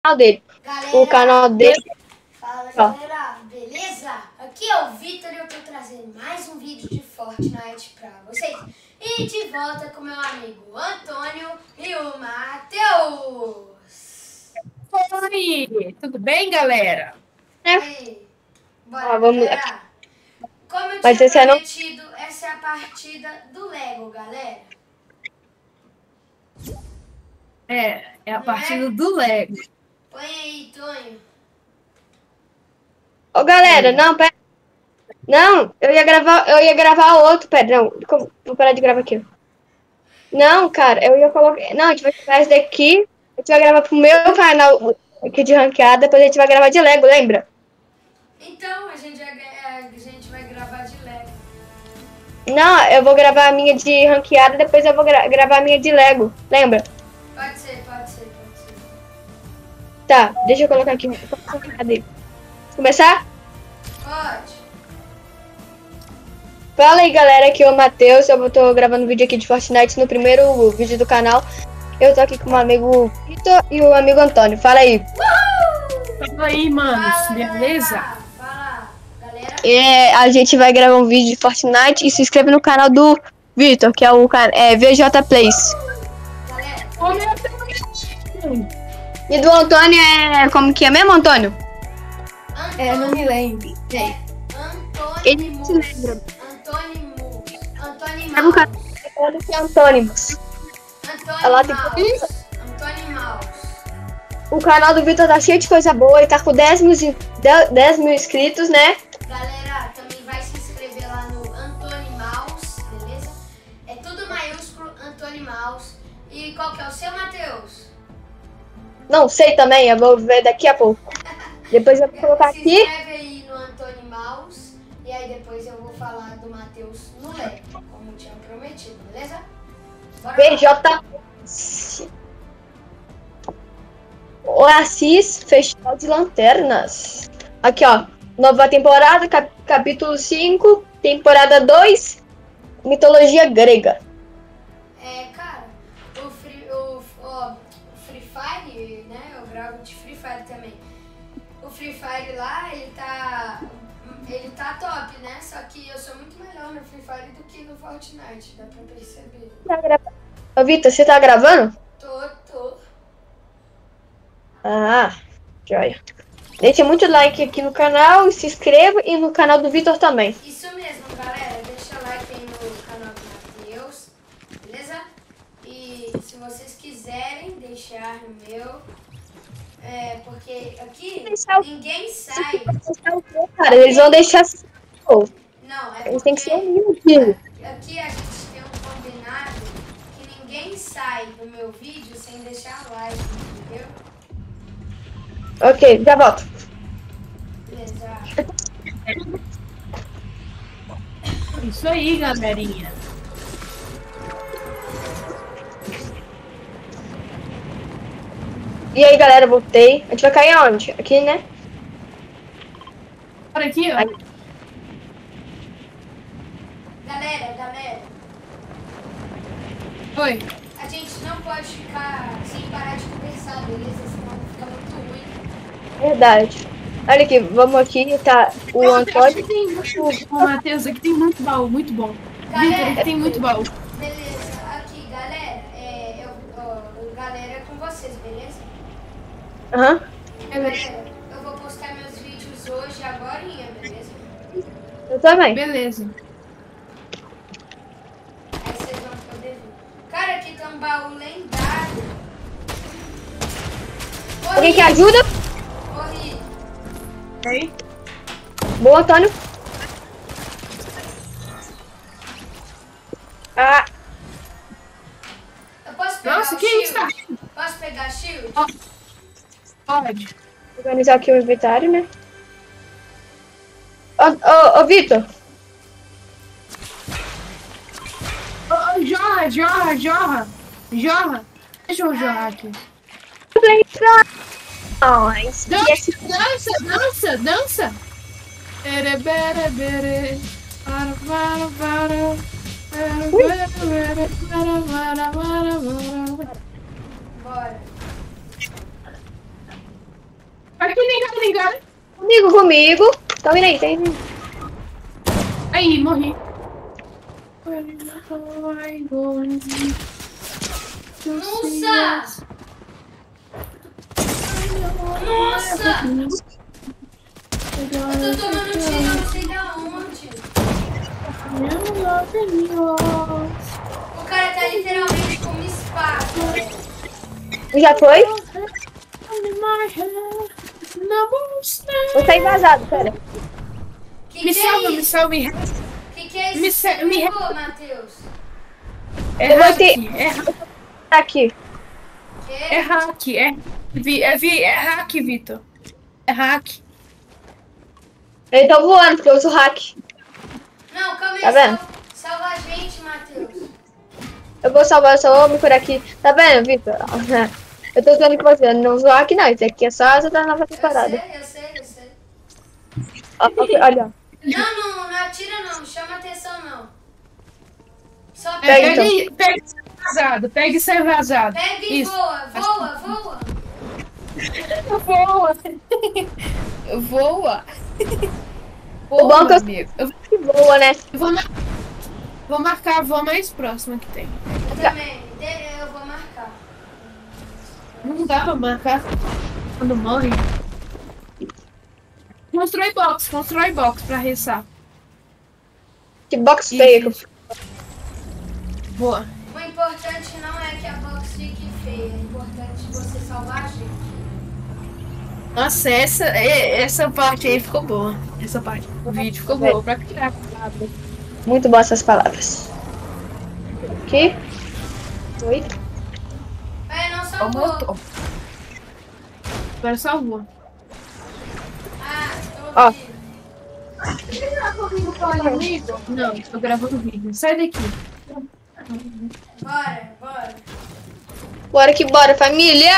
canal dele. O canal dele. Fala galera, beleza? Aqui é o Vitor e eu tô trazendo mais um vídeo de Fortnite pra vocês. E de volta com meu amigo Antônio e o Matheus. Oi, tudo bem, galera? Aí, bora Vamos lá. galera. Como eu Mas tinha esse ano. prometido, essa é a partida do Lego, galera. É a partida do Lego. Põe aí, Tonho. Ô, galera, não, pera. Não, eu ia gravar outro, pera, não. Vou parar de gravar aqui. Não, cara, eu ia colocar. Não, a gente vai gravar esse daqui. A gente vai gravar pro meu canal aqui de ranqueada, depois a gente vai gravar de Lego, lembra? Então, a gente vai gravar de Lego. Não, eu vou gravar a minha de ranqueada, depois eu vou gravar a minha de Lego, lembra? Pode ser. Tá, deixa eu colocar aqui. Cadê? Começar? Pode. Fala aí, galera, aqui é o Matheus. Eu tô gravando vídeo aqui de Fortnite no primeiro vídeo do canal. Eu tô aqui com o meu amigo Vitor e o amigo Antônio. Fala aí. Fala aí, manos, Fala, beleza? galera. Fala, galera. A gente vai gravar um vídeo de Fortnite e se inscreve no canal do Vitor, que é o VJ Plays. Galera, Ô, meu Deus! E do Antônio como que é mesmo, Antônio? Não me lembro. Ele não se lembra. Antônimo. É no canal que é Antônimos. Ela tem Antônimo Maus. O canal do Vitor tá cheio de coisa boa, ele tá com 10 mil inscritos, né? Galera, também vai se inscrever lá no Antônimo Maus, beleza? É tudo maiúsculo, Antônimo Maus. E qual que é o seu, Matheus? Não sei também, eu vou ver daqui a pouco. Depois eu vou colocar Se aqui. inscreve aí no Antônimo Maus. E aí depois eu vou falar do Matheus no Lego, como tinha prometido, beleza? Bora lá. VJ Oasis Festival de Lanternas. Aqui, ó. Nova temporada, capítulo 5, temporada 2, mitologia grega. Cara, o Free Fire, né? Eu gravo de Free Fire também. O Free Fire lá, ele tá top, né? Só que eu sou muito melhor no Free Fire do que no Fortnite, dá pra perceber. Ô, Vitor, você tá gravando? Tô. Ah, joia. Deixa muito like aqui no canal, se inscreva e no canal do Vitor também. Isso mesmo, galera. Deixa like aí no canal do Matheus, beleza? E se vocês quiserem deixar no meu, porque aqui ninguém sai. Cara, eles vão deixar. Não, é Eles têm que ser porque humildes. aqui a gente tem um combinado que ninguém sai do meu vídeo sem deixar like, entendeu? Ok, já volto. Beleza. Isso aí, galerinha. E aí, galera, voltei. A gente vai cair aonde? Aqui, né? Olha aqui, ó. Aí. Galera, Oi. a gente não pode ficar sem parar de conversar, beleza? Senão fica muito ruim. Verdade. Olha aqui, vamos aqui, tá o Antônio. Aqui tem muito, Matheus, aqui tem muito baú, muito bom. Vitor, aqui tem muito baú. Beleza, aqui, galera, galera é com vocês, beleza? Aham. Galera, eu vou postar meus vídeos hoje, agorinha, beleza? Eu também. Beleza. Aí vocês vão poder ver. Cara, aqui tem um baú lendário. Alguém que ajuda? Corri. Oi. Boa, Antônio. Ah, Eu posso pegar Nossa, o que shield? isso, tá? Posso pegar shield? Pode. organizar aqui o inventário, né? Ô, Vitor. Jorra. Deixa eu jorrar aqui. Dança. Bora. cara. Comigo. Tá vindo aí, tá indo. Aí, morri. Nossa! Nossa! Eu tô tomando tiro, eu não sei da onde. O cara tá literalmente com uma espada. Já foi? Vou sair vazado, pera. Me salva, me salva. Que é Me isso se- que me você re- pegou, Matheus? É Eu vou hack, ter- é hack, Tá aqui. é hack, é hack, Vitor. É hack. Ele tá voando, porque eu uso hack. Não, calma aí, Tá vendo? salva a gente, Matheus. Eu vou salvar, eu só vou me curar aqui. Tá vendo, Vitor? Eu tô usando que você não usou hack, não. Isso aqui é só asa da nova temporada. Eu sei. Olha. Não atira não, chama atenção não. Só Pega, pega. então. Pega e sai vazado, pega e sai vazado. Pega e Isso. voa. Voa. Voa. O bom é que eu amigo. que voa, né? Vou marcar a voo mais próxima que tem. Eu também, eu vou marcar. Não dá pra marcar quando morre. Constrói box pra ressar. Que box feio. Isso. Boa. O importante não é que a box fique feia, é importante você salvar a gente. Nossa, essa parte aí ficou boa. Essa parte do vídeo ficou boa pra criar. Muito boas essas palavras. Aqui. Oi. Não salvou. Agora salvou. Tô Ó. ouvindo. Não, tô gravando vídeo. Sai daqui. Bora. Bora que bora, família!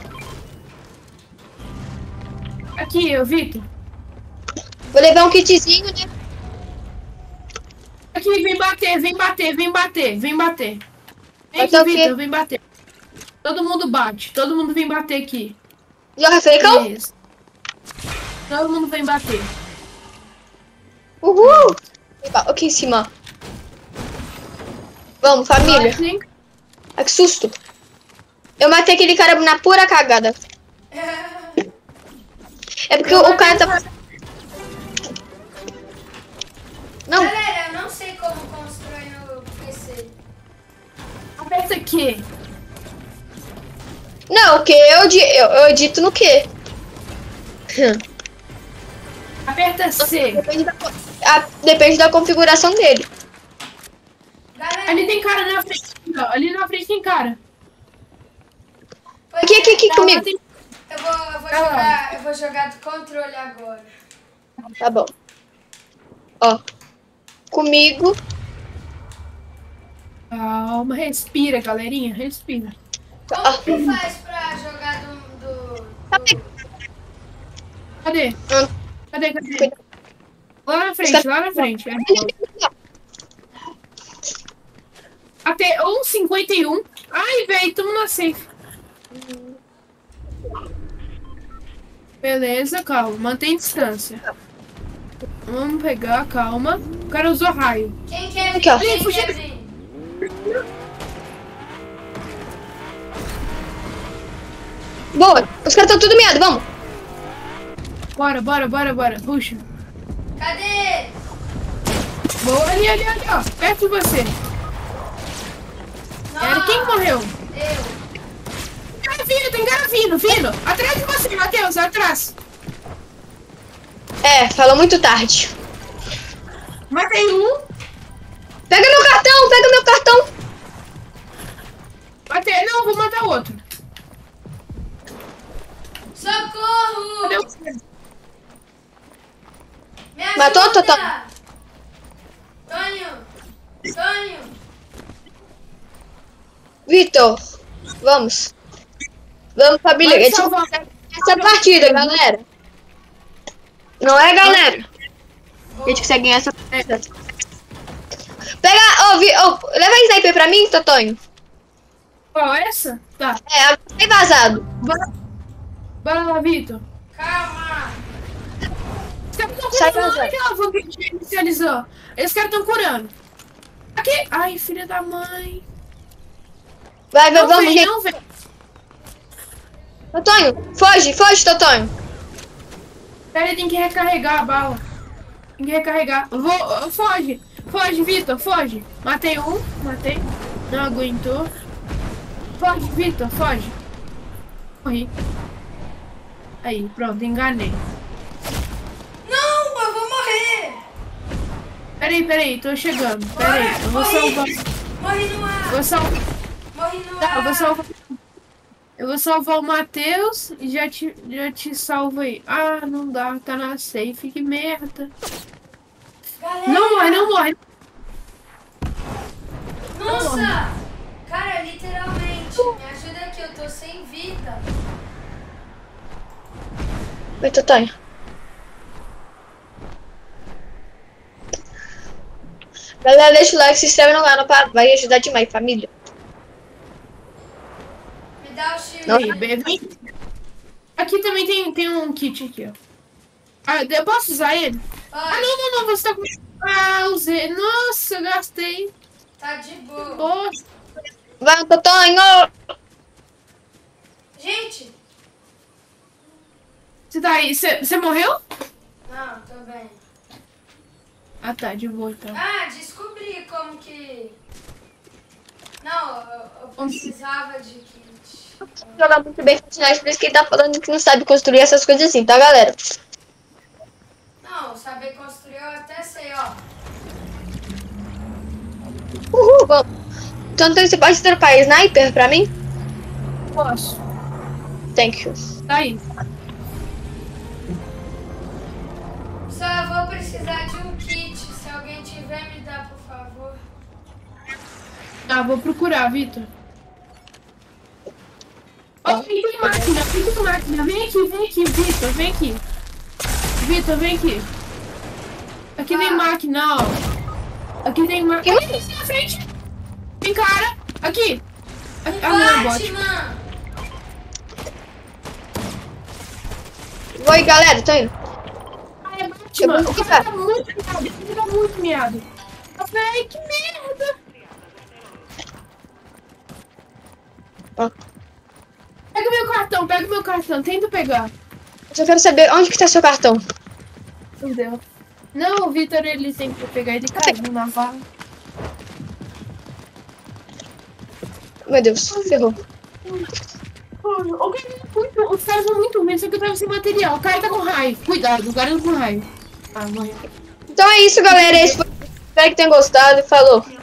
Aqui, ô Vitor. Vou levar um kitzinho, né? Aqui, vem bater. Vem Vai aqui, ser o quê? Vitor, vem bater. Todo mundo bate. Todo mundo vem bater aqui. Joga frecão? Isso. Todo mundo vem bater. Uhul! Aqui em cima. Vamos, família. Assim, Ah, que susto. Eu matei aquele cara na pura cagada. É porque o cara tá... Não, Galera, eu não sei como constrói no PC. aperta aqui. não, o que? Eu edito no quê? Aperta C. Depende da configuração dele. Galera, Ali tem cara na frente. Ó. Ali na frente tem cara. Aqui comigo. Tem- Eu vou jogar do controle agora. Tá bom. Ó. Comigo. Calma, respira, galerinha. Respira. Como que faz pra jogar do... Cadê? Ah. Cadê? Lá na frente. É. Até 1,51. Ai, velho, tamo na safe. Beleza, calma. Mantém distância. Vamos pegar, calma. O cara usou raio. Quem quer vir? Aqui, ó. Quem Fugiu. quer vir? Boa. Os caras estão tudo meado, vamos. Bora. Puxa. Cadê? Boa, ali, ó. Perto de você. Era quem morreu? Eu. Tem cara vindo. Atrás de você, Matheus, atrás. É, falou muito tarde. Matei um. Pega meu cartão. Não, vou matar o outro. Socorro! Cadê o... Me ajuda! Matou, Totó? Tônio! Vitor, vamos. Vamos, família. Pode salvar. Essa partida, galera. Não é, galera? A gente consegue ganhar essa partida. Pega, leva a sniper pra mim, Totonho. Qual, essa? Tá. É, tem vazado. Bora lá, Vitor. Calma! Os caras estão Sai curando. vazando. Olha aquela fogo que a gente inicializou. Esses caras estão curando. Aqui. Ai, filha da mãe. Vai, Não vamos, vem, gente. não vem. Totonho, foge, foge, Totonho. Pera aí, tem que recarregar a bala. Tem que recarregar. Foge. Foge, Vitor, foge. Matei um, matei. Não aguentou. Foge, Vitor, foge. Morri. Aí, pronto, enganei. Não, eu vou morrer. Peraí, tô chegando. Peraí, eu vou salvar. Morri no ar. Vou salvar. Morri no Tá, ar. eu vou salvar o Matheus e já te salvo aí. Ah, não dá, tá na safe, que merda. Galera. Não morre. Nossa. Cara, literalmente. Me ajuda aqui, eu tô sem vida. Vai, Totonho. Galera, deixa o like, se inscreve no canal, vai ajudar demais, família. Me dá o shield. Não. Aí, bebê. Aqui também tem um kit aqui, ó. Ah, eu posso usar ele? Ah, não, você tá com... Ah, usei. Nossa, eu gastei. Tá de boa. Nossa. Vai, Totonho. Gente. Você tá aí? Você morreu? Não, tô bem. Ah, tá, de boa então. Ah, descobri como que... Não, eu precisava de kit. Joga muito bem Fortnite, por isso que ele tá falando que não sabe construir essas coisas assim, tá, galera? Não, saber construir eu até sei, ó. Uhul, vamos. Então você pode dropar sniper pra mim? Posso. Thank you. Tá aí. Só vou precisar de um kit. Se alguém tiver, me dá, por favor. Tá, vou procurar, Vitor. Ó, tem máquina. Vem aqui, Vitor, vem aqui. Vitor, vem aqui. Aqui tem máquina, ó. Aqui tem máquina. Aqui na frente. Tem cara. Aqui. Ah, não, bot. Batman! Oi, galera, tô indo. Ah, é Batman. Eu vou O cara tá muito miado. Véi, que merda. Ó. Pega o meu cartão. Tenta pegar. Eu só quero saber onde que tá seu cartão. Meu Deus. Não, o Vitor, ele tem que pegar ele caiu na vala. Meu Deus, ferrou. Os caras são muito ruins, só que eu tava sem material. O cara tá com raio. Cuidado, o cara tá com raio. Ah, morreu. Então é isso, galera. Espero que tenham gostado. Falou.